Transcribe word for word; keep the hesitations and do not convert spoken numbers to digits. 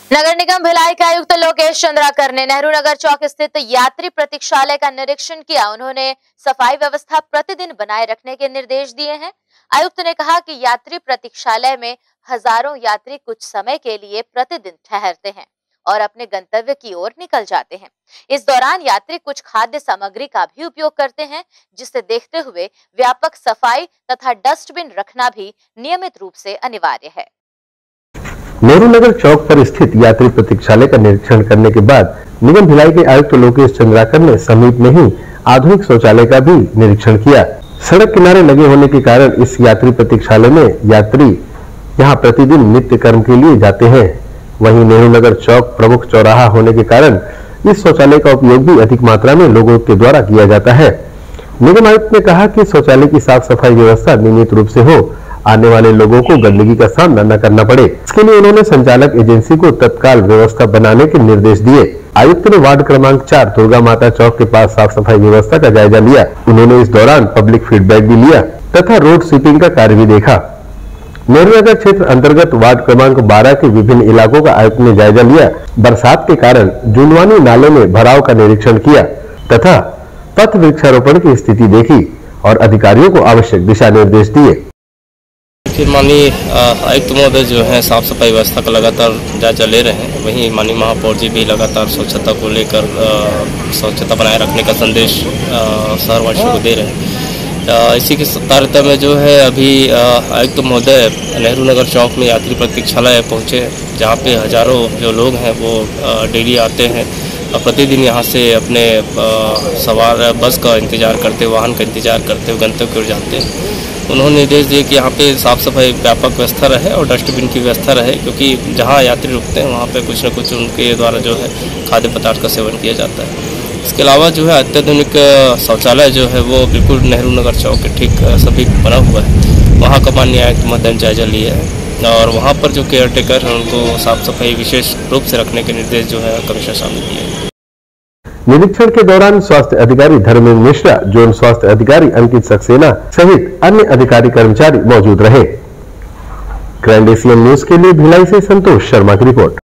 नगर निगम भिलाई के आयुक्त लोकेश चंद्राकर ने नेहरू नगर चौक स्थित यात्री प्रतीक्षालय का निरीक्षण किया। उन्होंने सफाई व्यवस्था प्रतिदिन बनाए रखने के निर्देश दिए हैं। आयुक्त ने कहा कि यात्री प्रतीक्षालय में हजारों यात्री कुछ समय के लिए प्रतिदिन ठहरते हैं और अपने गंतव्य की ओर निकल जाते हैं। इस दौरान यात्री कुछ खाद्य सामग्री का भी उपयोग करते हैं, जिसे देखते हुए व्यापक सफाई तथा डस्टबिन रखना भी नियमित रूप से अनिवार्य है। नेहरू नगर चौक पर स्थित यात्री प्रतीक्षालय का निरीक्षण करने के बाद निगम भिलाई के आयुक्त लोकेश चंद्राकर ने समीप में ही आधुनिक शौचालय का भी निरीक्षण किया। सड़क किनारे लगे होने के कारण इस यात्री प्रतीक्षालय में यात्री यहां प्रतिदिन नित्य कर्म के लिए जाते हैं। वहीं नेहरू नगर चौक प्रमुख चौराहा होने के कारण इस शौचालय का उपयोग भी अधिक मात्रा में लोगों के द्वारा किया जाता है। निगम आयुक्त ने कहा कि शौचालय की साफ सफाई व्यवस्था नियमित रूप से हो, आने वाले लोगों को गंदगी का सामना न करना पड़े। इसके लिए उन्होंने संचालक एजेंसी को तत्काल व्यवस्था बनाने के निर्देश दिए। आयुक्त ने वार्ड क्रमांक चार दुर्गा माता चौक के पास साफ सफाई व्यवस्था का जायजा लिया। उन्होंने इस दौरान पब्लिक फीडबैक भी लिया तथा रोड स्वीपिंग का कार्य भी देखा। नेहरू नगर क्षेत्र अंतर्गत वार्ड क्रमांक बारह के विभिन्न इलाकों का आयुक्त ने जायजा लिया। बरसात के कारण जुनवानी नाले में भराव का निरीक्षण किया तथा पथ वृक्षारोपण की स्थिति देखी और अधिकारियों को आवश्यक दिशा निर्देश दिए। माननीय आयुक्त महोदय जो है साफ सफाई व्यवस्था का लगातार जायजा ले रहे हैं। वहीं माननीय महापौर जी भी लगातार स्वच्छता को लेकर स्वच्छता बनाए रखने का संदेश शहरवासियों को दे रहे हैं। इसी के तारतम्य में जो है अभी आयुक्त महोदय नेहरू नगर चौक में यात्री प्रतीक्षालय पहुँचे, जहाँ पे हजारों जो लोग हैं वो डेली आते हैं और प्रतिदिन यहाँ से अपने सवार बस का इंतजार करते, वाहन का इंतजार करते हुए गंतव्य की ओर जाते हैं। उन्होंने निर्देश दिए कि यहाँ पे साफ़ सफाई व्यापक व्यवस्था रहे और डस्टबिन की व्यवस्था रहे, क्योंकि जहाँ यात्री रुकते हैं वहाँ पे कुछ न कुछ उनके द्वारा जो है खाद्य पदार्थ का सेवन किया जाता है। इसके अलावा जो है अत्याधुनिक शौचालय जो है वो बिल्कुल नेहरू नगर चौक के ठीक सभी बना हुआ है। वहाँ का माननीय आयुक्त महोदय ने जायजा लिया है और वहाँ पर जो केयर टेकर हैं उनको साफ सफाई विशेष रूप से रखने के निर्देश जो है कमिश्नर साहब ने दिए हैं। निरीक्षण के दौरान स्वास्थ्य अधिकारी धर्मेंद्र मिश्रा, जोन स्वास्थ्य अधिकारी अंकित सक्सेना सहित अन्य अधिकारी कर्मचारी मौजूद रहे। ग्रैंड एशियन न्यूज के लिए भिलाई से संतोष शर्मा की रिपोर्ट।